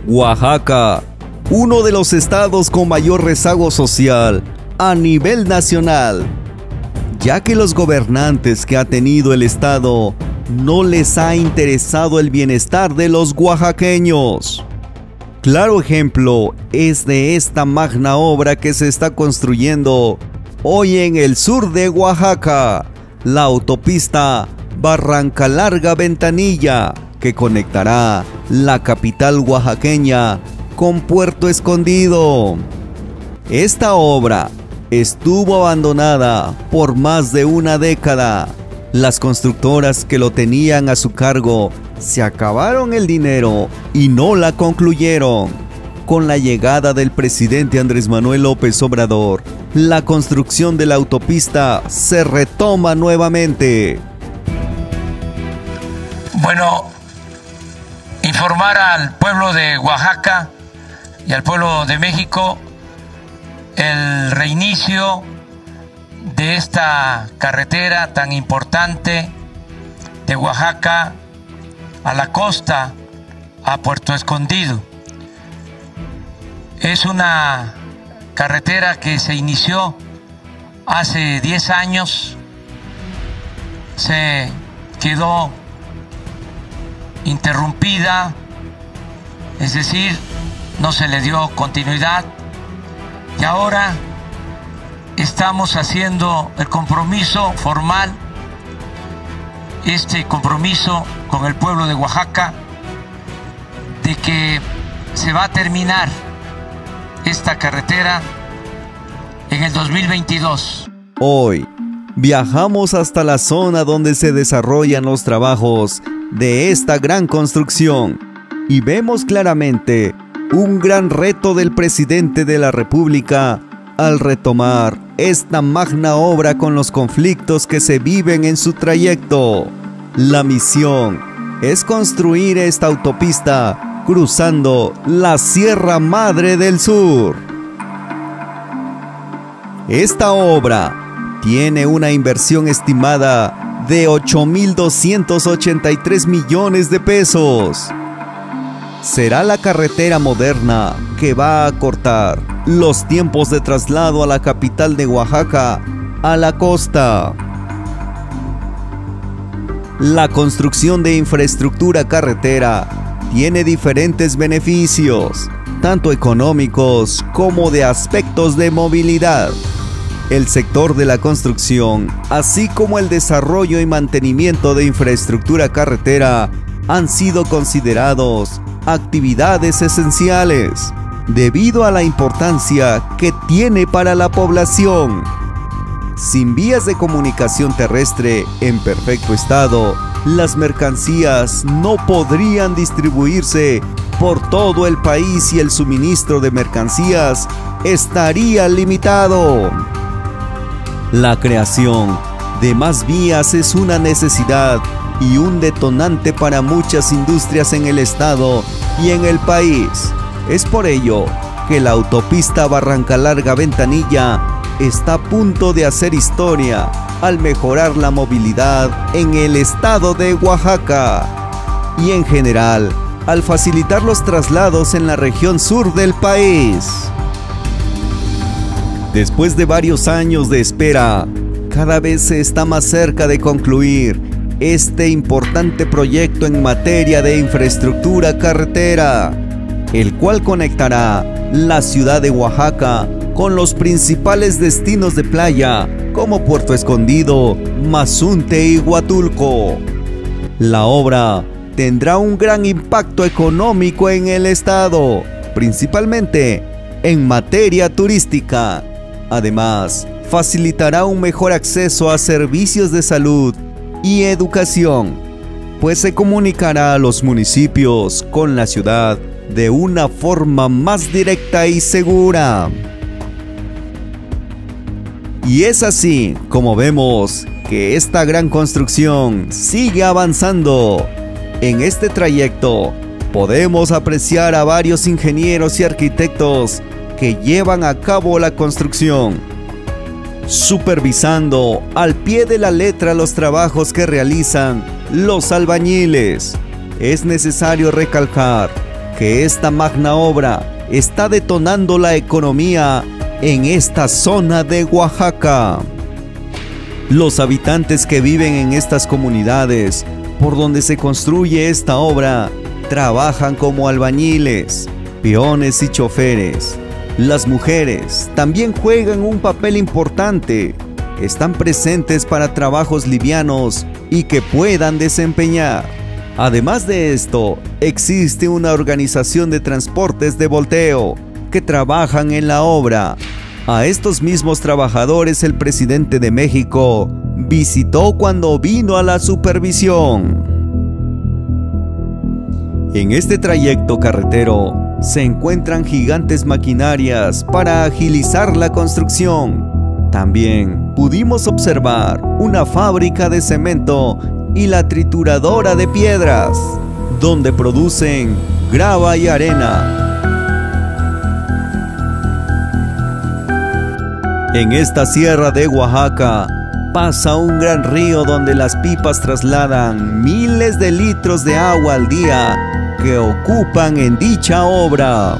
Oaxaca, uno de los estados con mayor rezago social a nivel nacional, ya que los gobernantes que ha tenido el estado no les ha interesado el bienestar de los oaxaqueños. Claro ejemplo es de esta magna obra que se está construyendo hoy en el sur de Oaxaca, la autopista Barranca Larga-Ventanilla, que conectará la capital oaxaqueña con Puerto Escondido. Esta obra estuvo abandonada por más de una década. Las constructoras que lo tenían a su cargo se acabaron el dinero y no la concluyeron. Con la llegada del presidente Andrés Manuel López Obrador, la construcción de la autopista se retoma nuevamente. Bueno, informar al pueblo de Oaxaca y al pueblo de México el reinicio de esta carretera tan importante de Oaxaca a la costa, a Puerto Escondido. Es una carretera que se inició hace 10 años, se quedó interrumpida, es decir, no se le dio continuidad, y ahora estamos haciendo el compromiso formal, este compromiso con el pueblo de Oaxaca, de que se va a terminar esta carretera en el 2022. Hoy viajamos hasta la zona donde se desarrollan los trabajos de esta gran construcción y vemos claramente un gran reto del presidente de la República al retomar esta magna obra con los conflictos que se viven en su trayecto. La misión es construir esta autopista cruzando la Sierra Madre del Sur. Esta obra tiene una inversión estimada de 8.283 millones de pesos. Será la carretera moderna que va a acortar los tiempos de traslado a la capital de Oaxaca a la costa. La construcción de infraestructura carretera tiene diferentes beneficios, tanto económicos como de aspectos de movilidad. El sector de la construcción, así como el desarrollo y mantenimiento de infraestructura carretera, han sido considerados actividades esenciales, debido a la importancia que tiene para la población. Sin vías de comunicación terrestre en perfecto estado, las mercancías no podrían distribuirse por todo el país y el suministro de mercancías estaría limitado. La creación de más vías es una necesidad y un detonante para muchas industrias en el estado y en el país. Es por ello que la autopista Barranca Larga-Ventanilla está a punto de hacer historia al mejorar la movilidad en el estado de Oaxaca y en general al facilitar los traslados en la región sur del país. Después de varios años de espera, cada vez se está más cerca de concluir este importante proyecto en materia de infraestructura carretera, el cual conectará la ciudad de Oaxaca con los principales destinos de playa como Puerto Escondido, Mazunte y Huatulco. La obra tendrá un gran impacto económico en el estado, principalmente en materia turística. Además, facilitará un mejor acceso a servicios de salud y educación, pues se comunicará a los municipios con la ciudad de una forma más directa y segura. Y es así como vemos que esta gran construcción sigue avanzando. En este trayecto podemos apreciar a varios ingenieros y arquitectos que llevan a cabo la construcción, supervisando al pie de la letra los trabajos que realizan los albañiles. Es necesario recalcar que esta magna obra está detonando la economía en esta zona de Oaxaca. Los habitantes que viven en estas comunidades por donde se construye esta obra trabajan como albañiles, peones y choferes. Las mujeres también juegan un papel importante. Están presentes para trabajos livianos y que puedan desempeñar. Además de esto, existe una organización de transportes de volteo que trabajan en la obra. A estos mismos trabajadores el presidente de México visitó cuando vino a la supervisión. En este trayecto carretero se encuentran gigantes maquinarias para agilizar la construcción. También pudimos observar una fábrica de cemento y la trituradora de piedras, donde producen grava y arena. En esta sierra de Oaxaca pasa un gran río donde las pipas trasladan miles de litros de agua al día que ocupan en dicha obra.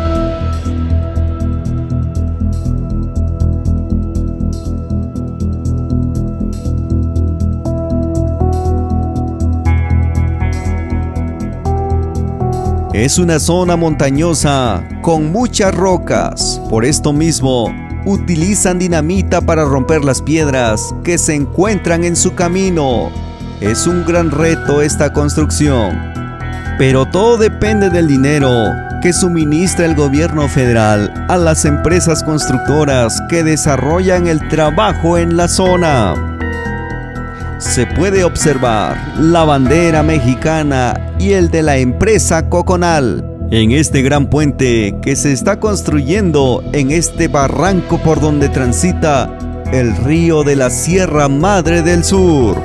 Es una zona montañosa con muchas rocas. Por esto mismo, utilizan dinamita para romper las piedras que se encuentran en su camino. Es un gran reto esta construcción, pero todo depende del dinero que suministra el gobierno federal a las empresas constructoras que desarrollan el trabajo en la zona. Se puede observar la bandera mexicana y el de la empresa Coconal en este gran puente que se está construyendo en este barranco por donde transita el río de la Sierra Madre del Sur.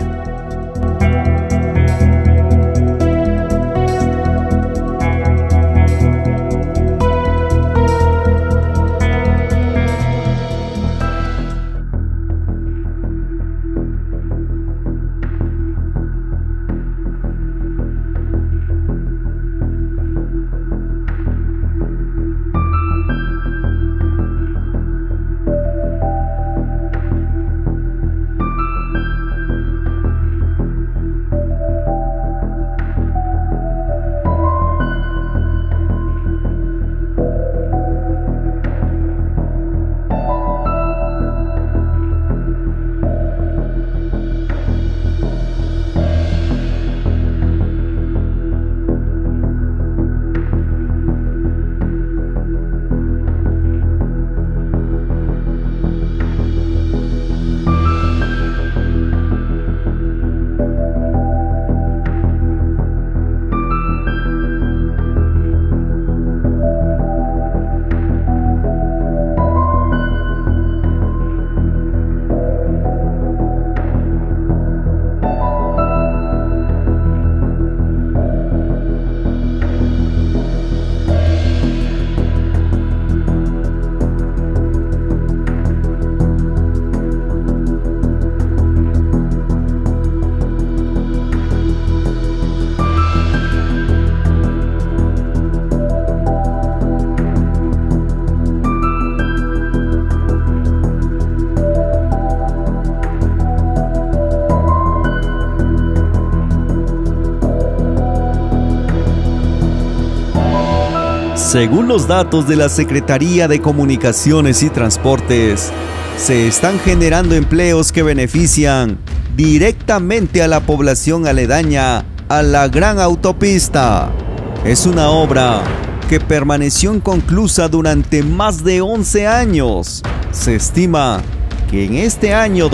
Según los datos de la Secretaría de Comunicaciones y Transportes, se están generando empleos que benefician directamente a la población aledaña a la gran autopista. Es una obra que permaneció inconclusa durante más de 11 años. Se estima que en este año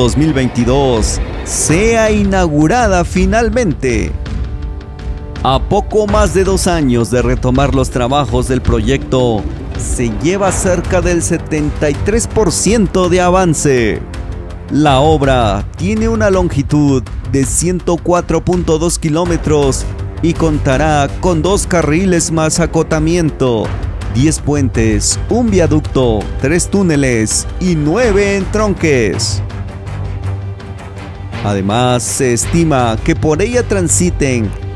2022 sea inaugurada finalmente. A poco más de 2 años de retomar los trabajos del proyecto, se lleva cerca del 73% de avance. La obra tiene una longitud de 104.2 kilómetros y contará con 2 carriles más acotamiento, 10 puentes, un viaducto, 3 túneles y 9 entronques. Además, se estima que por ella transiten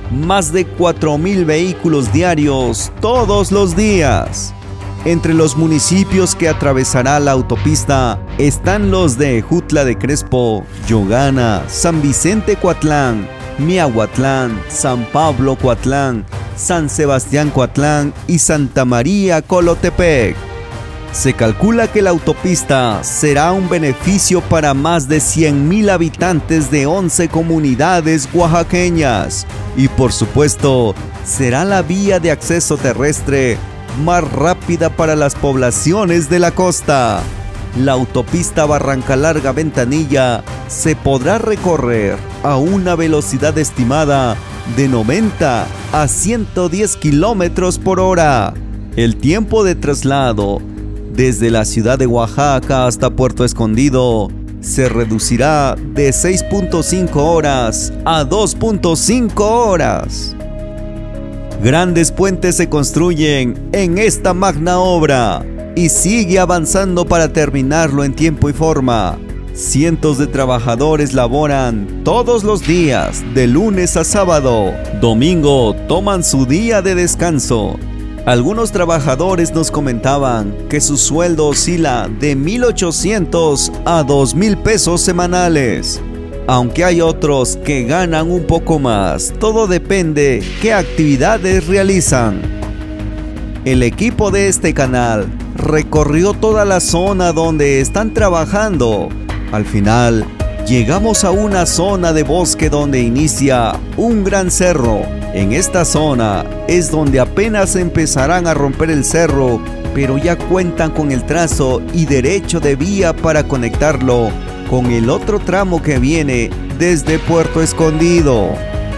más de 4,000 vehículos diarios todos los días. Entre los municipios que atravesará la autopista están los de Jutla de Crespo, Yogana, San Vicente Coatlán, Miahuatlán, San Pablo Coatlán, San Sebastián Coatlán y Santa María Colotepec. Se calcula que la autopista será un beneficio para más de 100,000 habitantes de 11 comunidades oaxaqueñas y por supuesto será la vía de acceso terrestre más rápida para las poblaciones de la costa. La autopista Barranca Larga-Ventanilla se podrá recorrer a una velocidad estimada de 90 a 110 kilómetros por hora. El tiempo de traslado desde la ciudad de Oaxaca hasta Puerto Escondido se reducirá de 6.5 horas a 2.5 horas. Grandes puentes se construyen en esta magna obra y sigue avanzando para terminarlo en tiempo y forma. Cientos de trabajadores laboran todos los días, de lunes a sábado. Domingo toman su día de descanso. Algunos trabajadores nos comentaban que su sueldo oscila de 1,800 a 2,000 pesos semanales. Aunque hay otros que ganan un poco más, todo depende qué actividades realizan. El equipo de este canal recorrió toda la zona donde están trabajando. Al final, llegamos a una zona de bosque donde inicia un gran cerro. En esta zona es donde apenas empezarán a romper el cerro, pero ya cuentan con el trazo y derecho de vía para conectarlo con el otro tramo que viene desde Puerto Escondido.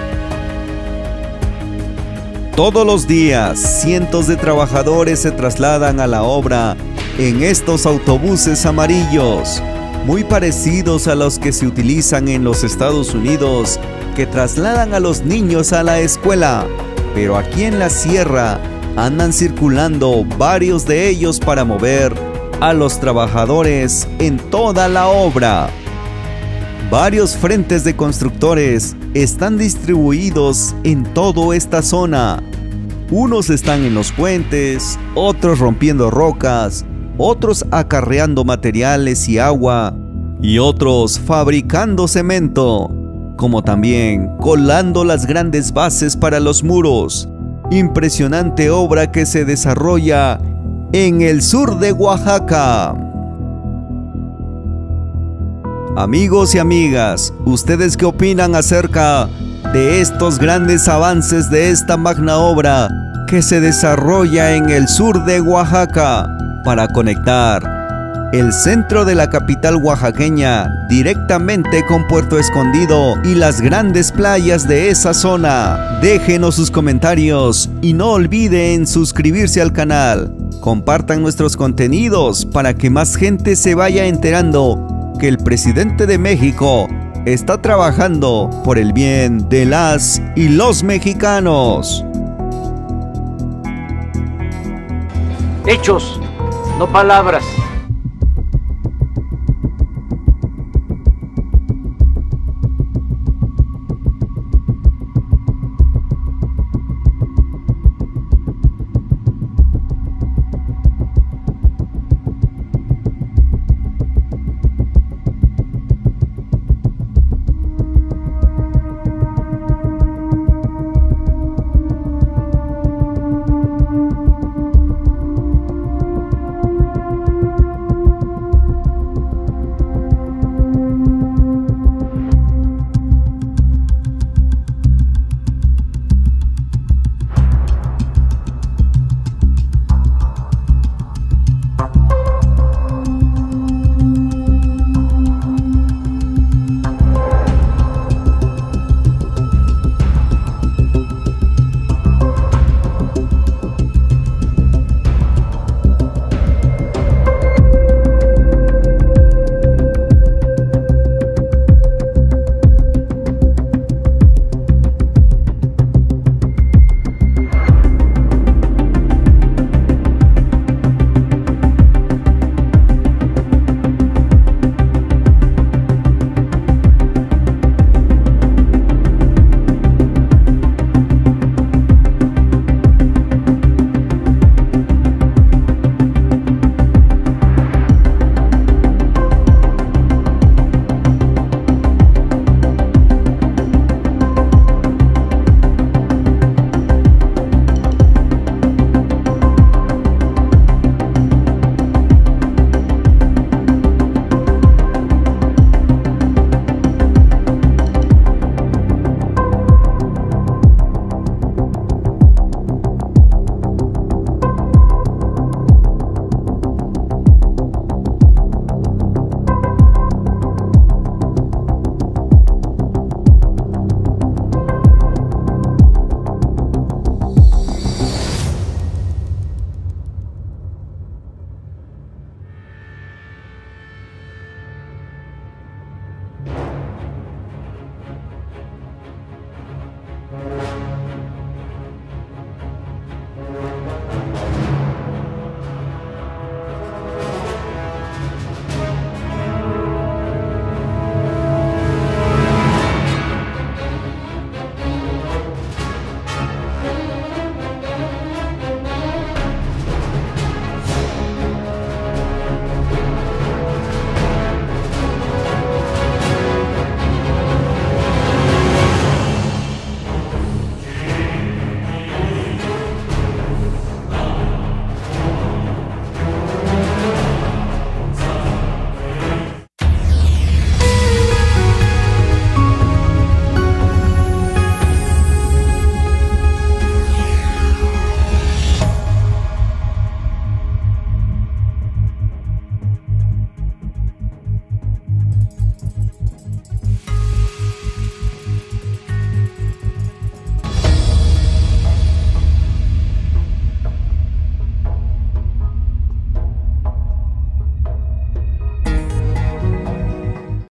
Todos los días, cientos de trabajadores se trasladan a la obra en estos autobuses amarillos, muy parecidos a los que se utilizan en los Estados Unidos, que trasladan a los niños a la escuela. Pero aquí en la sierra andan circulando varios de ellos para mover a los trabajadores en toda la obra. Varios frentes de constructores están distribuidos en toda esta zona. Unos están en los puentes, otros rompiendo rocas, otros acarreando materiales y agua, y otros fabricando cemento, como también colando las grandes bases para los muros. Impresionante obra que se desarrolla en el sur de Oaxaca. Amigos y amigas, ¿ustedes qué opinan acerca de estos grandes avances de esta magna obra que se desarrolla en el sur de Oaxaca para conectar el centro de la capital oaxaqueña directamente con Puerto Escondido y las grandes playas de esa zona? Déjenos sus comentarios y no olviden suscribirse al canal. Compartan nuestros contenidos para que más gente se vaya enterando que el presidente de México está trabajando por el bien de las y los mexicanos. Hechos, no palabras.